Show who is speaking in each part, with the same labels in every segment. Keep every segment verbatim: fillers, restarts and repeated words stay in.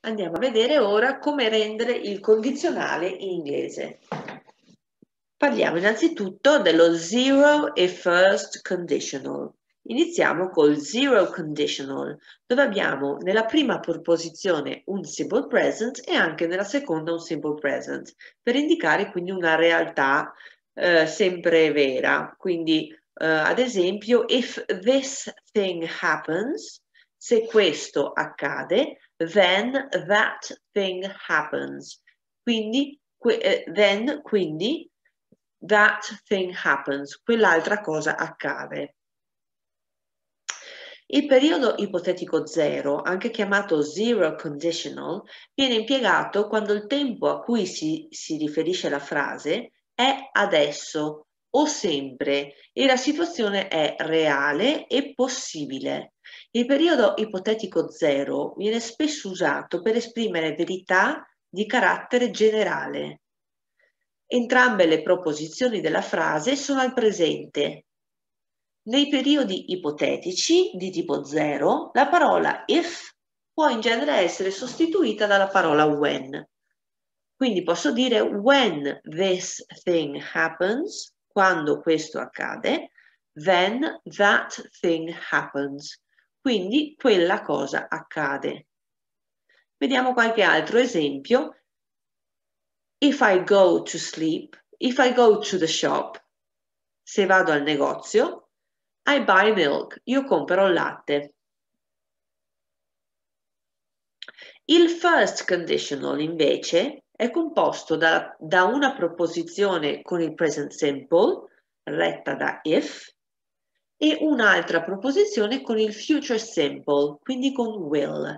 Speaker 1: Andiamo a vedere ora come rendere il condizionale in inglese. Parliamo innanzitutto dello zero e first conditional. Iniziamo col zero conditional, dove abbiamo nella prima proposizione un simple present e anche nella seconda un simple present, per indicare quindi una realtà eh, sempre vera. Quindi, eh, ad esempio, if this thing happens, se questo accade, then that thing happens. Quindi, que eh, then, quindi, that thing happens, quell'altra cosa accade. Il periodo ipotetico zero, anche chiamato zero conditional, viene impiegato quando il tempo a cui si, si riferisce la frase è adesso o sempre e la situazione è reale e possibile. Il periodo ipotetico zero viene spesso usato per esprimere verità di carattere generale. Entrambe le proposizioni della frase sono al presente. Nei periodi ipotetici di tipo zero, la parola if può in genere essere sostituita dalla parola when. Quindi posso dire when this thing happens, quando questo accade, then that thing happens. Quindi quella cosa accade. Vediamo qualche altro esempio. If I go to sleep, if I go to the shop, se vado al negozio, I buy milk, io compro il latte. Il first conditional invece è composto da, da una proposizione con il present simple, retta da if, e un'altra proposizione con il future simple, quindi con will.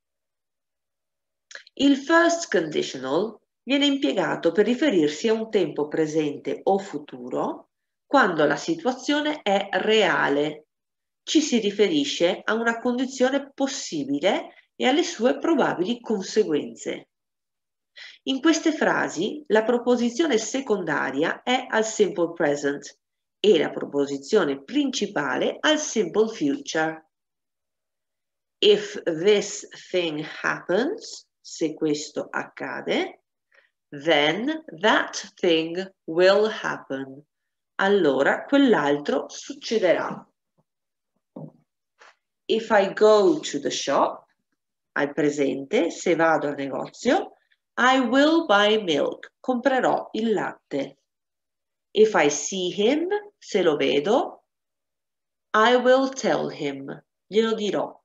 Speaker 1: Il first conditional viene impiegato per riferirsi a un tempo presente o futuro quando la situazione è reale. Ci si riferisce a una condizione possibile e alle sue probabili conseguenze. In queste frasi la proposizione secondaria è al simple present e la proposizione principale al simple future. If this thing happens, se questo accade, then that thing will happen. Allora quell'altro succederà. If I go to the shop, al presente, se vado al negozio, I will buy milk, comprerò il latte. If I see him, se lo vedo, I will tell him, glielo dirò.